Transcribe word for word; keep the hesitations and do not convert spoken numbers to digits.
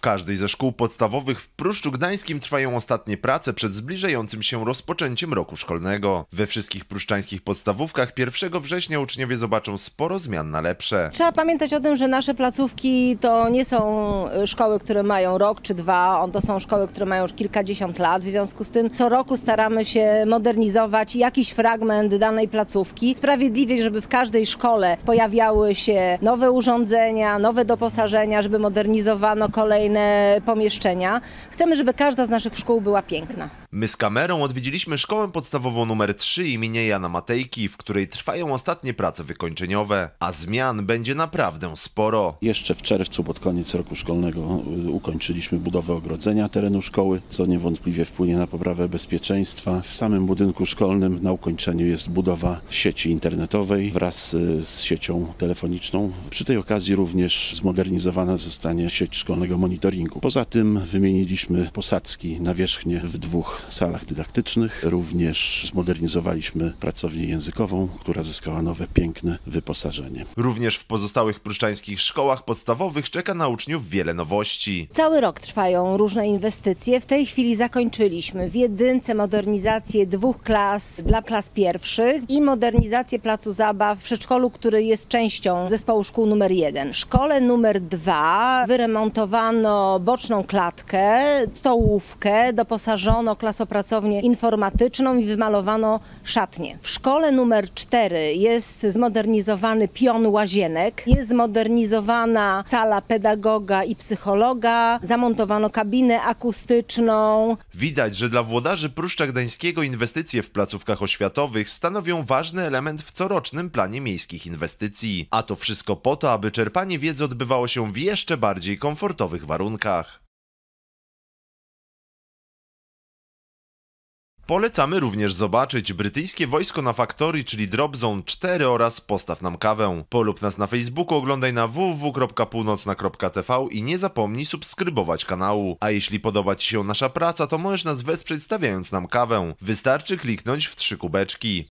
każdej ze szkół podstawowych w Pruszczu Gdańskim trwają ostatnie prace przed zbliżającym się rozpoczęciem roku szkolnego. We wszystkich pruszczańskich podstawówkach pierwszego września uczniowie zobaczą sporo zmian na lepsze. Trzeba pamiętać o tym, że nasze placówki to nie są szkoły, które mają rok czy dwa, to są szkoły, które mają już kilkadziesiąt lat. W związku z tym co roku staramy się modernizować jakiś fragment danej placówki. Sprawiedliwie, żeby w każdej szkole pojawiały się nowe urządzenia, nowe doposażenia, żeby modernizowano kolejne pomieszczenia. Chcemy, żeby każda z naszych szkół była piękna. My z kamerą odwiedziliśmy szkołę podstawową numer trzy imienia Jana Matejki, w której trwają ostatnie prace wykończeniowe, a zmian będzie naprawdę sporo. Jeszcze w czerwcu, pod koniec roku szkolnego, ukończyliśmy budowę ogrodzenia terenu szkoły, co niewątpliwie wpłynie na poprawę bezpieczeństwa. W samym budynku szkolnym na ukończeniu jest budowa sieci internetowej wraz z siecią telefoniczną. Przy tej okazji również zmodernizowana zostanie sieć szkolnego monitoringu. Poza tym wymieniliśmy posadzki nawierzchnie w dwóch salach dydaktycznych. Również zmodernizowaliśmy pracownię językową, która zyskała nowe, piękne wyposażenie. Również w pozostałych pruszczańskich szkołach podstawowych czeka na uczniów wiele nowości. Cały rok trwają różne inwestycje. W tej chwili zakończyliśmy w jedynce modernizację dwóch klas dla klas pierwszych i modernizację placu zabaw w przedszkolu, który jest częścią zespołu szkół numer jeden. W szkole numer dwa wyremontowano boczną klatkę, stołówkę, doposażono klasopracownię informatyczną i wymalowano szatnię. W szkole numer cztery jest zmodernizowany pion łazienek, jest zmodernizowana sala pedagoga i psychologa, zamontowano kabinę akustyczną. Widać, że dla włodarzy Pruszcza Gdańskiego inwestycje w placówkach oświatowych stanowią ważny element w corocznym planie miejskich inwestycji. A to wszystko po to, aby czerpanie wiedzy odbywało się w jeszcze bardziej komfortowych warunkach. Polecamy również zobaczyć brytyjskie wojsko na Faktorii, czyli Drop Zone cztery oraz Postaw nam kawę. Polub nas na Facebooku, oglądaj na w w w kropka północna kropka t v i nie zapomnij subskrybować kanału. A jeśli podoba Ci się nasza praca, to możesz nas wesprzeć stawiając nam kawę. Wystarczy kliknąć w trzy kubeczki.